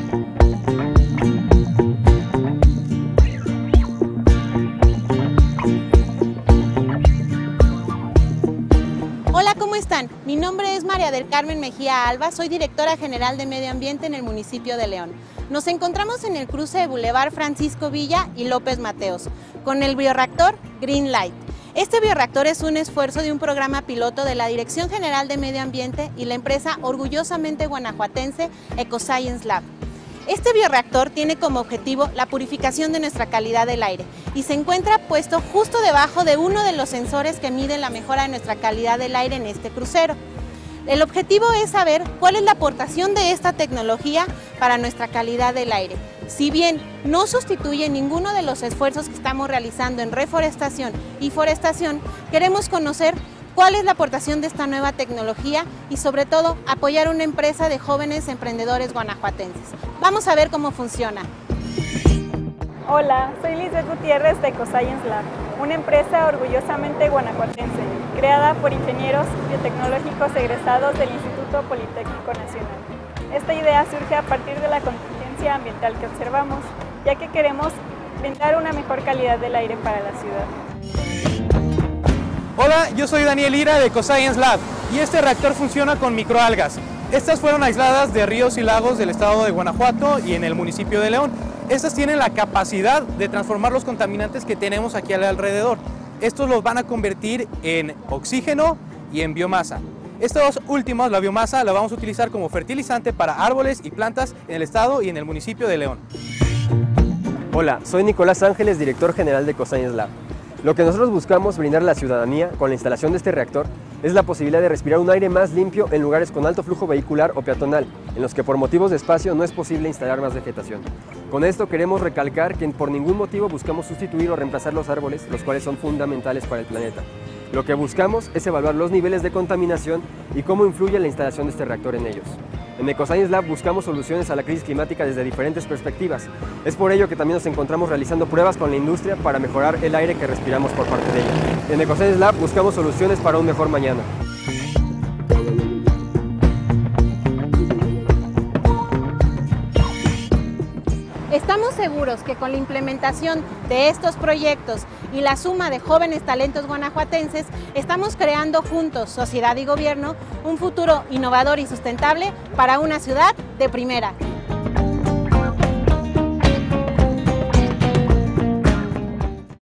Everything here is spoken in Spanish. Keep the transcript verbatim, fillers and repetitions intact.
Hola, ¿cómo están? Mi nombre es María del Carmen Mejía Alba, soy directora general de Medio Ambiente en el municipio de León. Nos encontramos en el cruce de Boulevard Francisco Villa y López Mateos, con el bioreactor Green Light. Este bioreactor es un esfuerzo de un programa piloto de la Dirección General de Medio Ambiente y la empresa orgullosamente guanajuatense Ecoscience Lab. Este bioreactor tiene como objetivo la purificación de nuestra calidad del aire y se encuentra puesto justo debajo de uno de los sensores que miden la mejora de nuestra calidad del aire en este crucero. El objetivo es saber cuál es la aportación de esta tecnología para nuestra calidad del aire. Si bien no sustituye ninguno de los esfuerzos que estamos realizando en reforestación y forestación, queremos conocer cuál es la aportación de esta nueva tecnología y sobre todo apoyar una empresa de jóvenes emprendedores guanajuatenses. Vamos a ver cómo funciona. Hola, soy Lizeth Gutiérrez de Ecoscience Lab, una empresa orgullosamente guanajuatense, creada por ingenieros biotecnológicos egresados del Instituto Politécnico Nacional. Esta idea surge a partir de la contingencia ambiental que observamos, ya que queremos brindar una mejor calidad del aire para la ciudad. Hola, yo soy Daniel Ira de Ecoscience Lab y este reactor funciona con microalgas. Estas fueron aisladas de ríos y lagos del estado de Guanajuato y en el municipio de León. Estas tienen la capacidad de transformar los contaminantes que tenemos aquí alrededor. Estos los van a convertir en oxígeno y en biomasa. Estos últimos, la biomasa, la vamos a utilizar como fertilizante para árboles y plantas en el estado y en el municipio de León. Hola, soy Nicolás Ángeles, director general de Ecoscience Lab. Lo que nosotros buscamos brindar a la ciudadanía con la instalación de este reactor es la posibilidad de respirar un aire más limpio en lugares con alto flujo vehicular o peatonal, en los que por motivos de espacio no es posible instalar más vegetación. Con esto queremos recalcar que por ningún motivo buscamos sustituir o reemplazar los árboles, los cuales son fundamentales para el planeta. Lo que buscamos es evaluar los niveles de contaminación y cómo influye la instalación de este reactor en ellos. En Ecoscience Lab buscamos soluciones a la crisis climática desde diferentes perspectivas. Es por ello que también nos encontramos realizando pruebas con la industria para mejorar el aire que respiramos por parte de ella. En Ecoscience Lab buscamos soluciones para un mejor mañana. Estamos seguros que con la implementación de estos proyectos y la suma de jóvenes talentos guanajuatenses, estamos creando juntos, sociedad y gobierno, un futuro innovador y sustentable para una ciudad de primera.